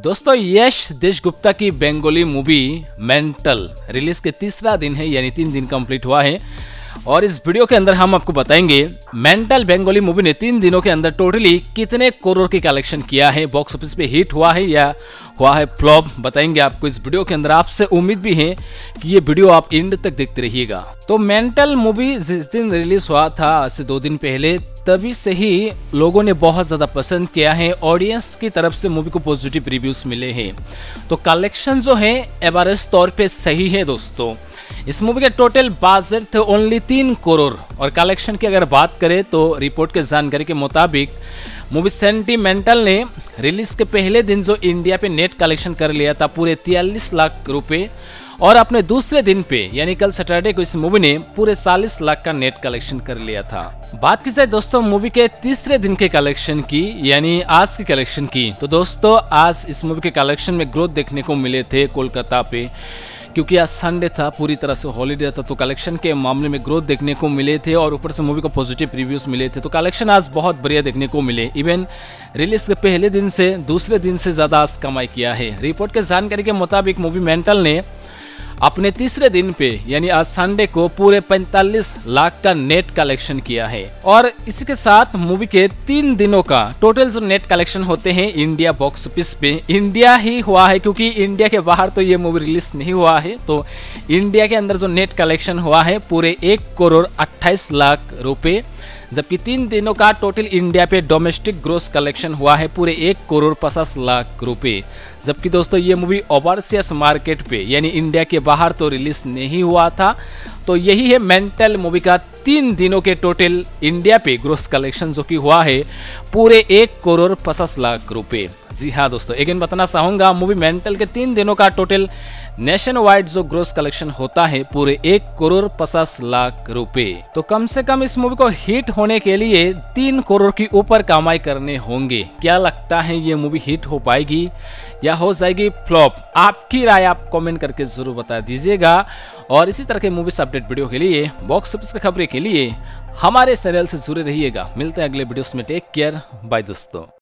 दोस्तों यश देशगुप्ता की Bengali movie mental release के तीसरा दिन है, यानी 3 दिन कंप्लीट हुआ है। और इस वीडियो के अंदर हम आपको बताएंगे मेंटल बंगाली मूवी ने 3 दिनों के अंदर टोटली कितने करोड़ की कलेक्शन किया है, बॉक्स ऑफिस पे हिट हुआ है या हुआ है फ्लॉप, बताएंगे आपको इस वीडियो के अंदर। आपसे उम्मीद भी है कि ये वीडियो आप एंड तक देखते रहिएगा। तो मेंटल मूवी जिस दिन रिलीज हुआ था आज से 2 दिन पहले, तभी से ही लोगों ने बहुत ज्यादा पसंद किया है। ऑडियंस की तरफ से मूवी को पॉजिटिव रिव्यूज मिले हैं। तो कलेक्शन जो है एवरेज तौर पे सही है दोस्तों। इस मूवी के टोटल बजट थे ओनली 3 करोड़ और कलेक्शन की अगर बात करें तो रिपोर्ट के जानकारी के मुताबिक मूवी सेंटिमेंटल ने रिलीज के पहले दिन जो इंडिया पे नेट कलेक्शन कर लिया था पूरे 43 लाख रुपए, और अपने दूसरे दिन पे यानी कल सैटरडे को इस मूवी ने पूरे 40 लाख का नेट कलेक्शन कर लिया था। बात की जाए दोस्तों मूवी के तीसरे दिन के कलेक्शन की, यानी आज की कलेक्शन की, तो दोस्तों आज इस मूवी के कलेक्शन में ग्रोथ देखने को मिले थे कोलकाता पे, क्योंकि आज संडे था, पूरी तरह से हॉलीडे था। तो कलेक्शन के मामले में ग्रोथ देखने को मिले थे और ऊपर से मूवी को पॉजिटिव रिव्यूज मिले थे। तो कलेक्शन आज बहुत बढ़िया देखने को मिले। इवन रिलीज के पहले दिन से दूसरे दिन से ज्यादा आज कमाई किया है। रिपोर्ट के जानकारी के मुताबिक मूवी मेंटल ने अपने तीसरे दिन पे यानी आज संडे को पूरे 45 लाख का नेट कलेक्शन किया है। और इसी के साथ मूवी के 3 दिनों का टोटल जो नेट कलेक्शन होते हैं इंडिया बॉक्स ऑफिस पे, इंडिया ही हुआ है क्योंकि इंडिया के बाहर तो ये मूवी रिलीज नहीं हुआ है। तो इंडिया के अंदर जो नेट कलेक्शन हुआ है पूरे 1 करोड़ 28 लाख रुपए, जबकि 3 दिनों का टोटल इंडिया पे डोमेस्टिक ग्रोस कलेक्शन हुआ है पूरे 1 करोड़ 50 लाख रुपए। जबकि दोस्तों ये मूवी ओवरसीज मार्केट पे यानी इंडिया के बाहर तो रिलीज नहीं हुआ था। तो यही है मेंटल मूवी का 3 दिनों के टोटल इंडिया पे ग्रोस कलेक्शन जो कि हुआ है पूरे 1 करोड़ 50 लाख रुपए। जी हाँ दोस्तों, अगेन बताना चाहूंगा मूवी मेंटल के 3 दिनों का टोटल नेशन वाइड जो ग्रोस कलेक्शन होता है पूरे 1 करोड़ 50 लाख रुपए। तो कम से कम इस मूवी को हिट होने के लिए 3 करोड़ की ऊपर कमाई करने होंगे। क्या लगता है ये मूवी हिट हो पाएगी या हो जाएगी फ्लॉप? आपकी राय आप कमेंट करके जरूर बता दीजिएगा। और इसी तरह के मूवीज अपडेट वीडियो के लिए, बॉक्स ऑफिस की खबरें के लिए हमारे चैनल से जुड़े रहिएगा। मिलते हैं अगले वीडियोस में। टेक केयर, बाय दोस्तों।